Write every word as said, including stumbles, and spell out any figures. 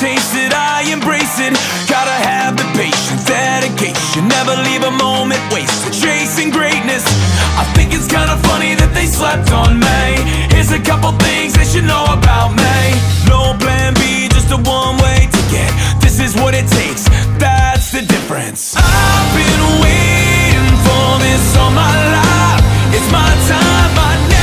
taste it, I embrace it. Gotta have the patience, dedication, never leave a moment wasted, chasing greatness. I think it's kinda funny that they slept on me. Here's a couple things they should know about me. No plan B, just a one-way ticket. This is what it takes, that's the difference. I've been waiting for this all my life. It's my time, my name.